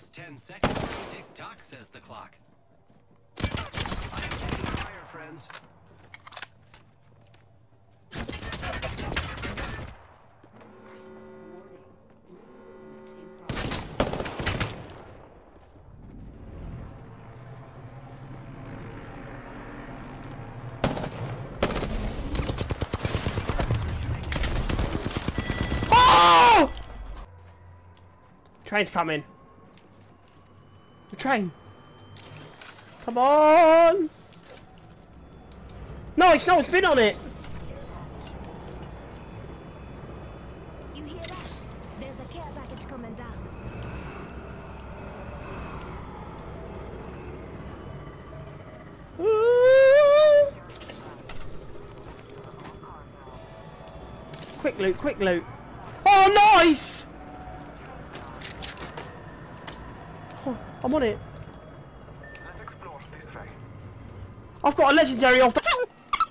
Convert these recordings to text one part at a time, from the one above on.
Just 10 seconds. Tick-tock, says the clock. I am taking fire, friends. Oh! Train's coming. The train. Come on! No, it's not. It's been on it. You hear that? There's a care package coming down. Quick loot, quick loot. Oh, nice! Oh, I'm on it. Let's explore this way. I've got a legendary off the train.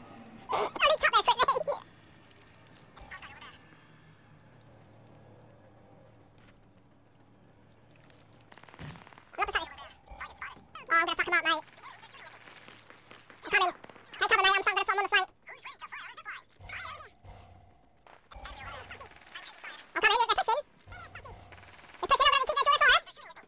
I'm gonna fuck him up, mate. I'm coming. Take cover, mate. I'm gonna on the flank. I'm coming. They're pushing. They're pushing. I'm gonna keep them to the fire.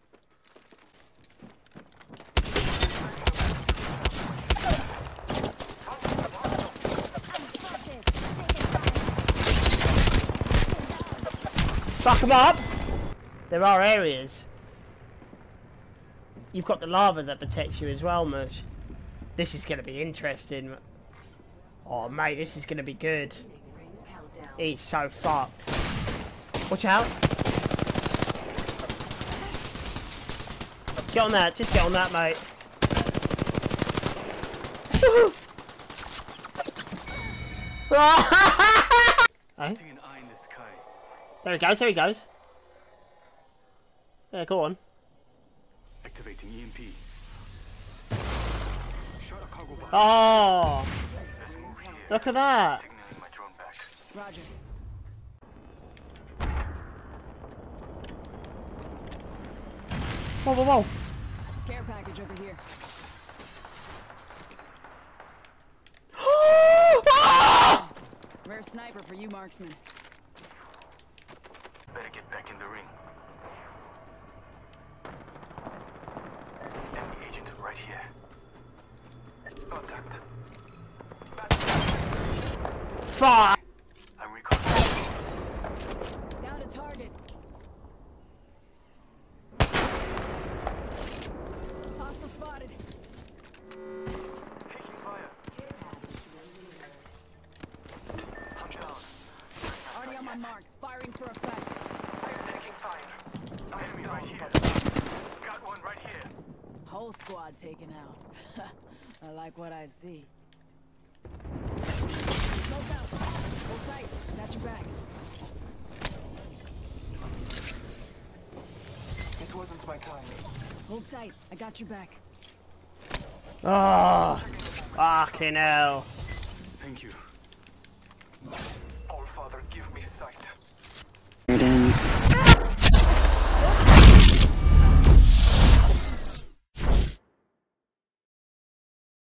Fuck them up. There are areas. You've got the lava that protects you as well, Mush. This is going to be interesting. Oh, mate, this is going to be good. He's so fucked. Watch out. Get on that. Just get on that, mate. Hey? There he goes. There he goes. Yeah, go on. Activating EMPs. Oh, Let's move here. look at that. Signaling my drone back. Roger. Whoa, whoa, whoa. Care package over here. Ah! Rare sniper for you, marksman. Better get back in the ring. Enemy agent right here. Contact. Fuck. I'm recalling. Down to target. Hostile spotted. Taking fire. I'm down. Already on my mark. Firing for effect. I'm taking fire. Enemy right here. Got one right here. Whole squad taken out. I like what I see. Smoke out. Hold tight. Got your back. It wasn't my time. Hold tight. I got your back. Oh, fucking hell. Thank you. All Father, give me sight. It ends.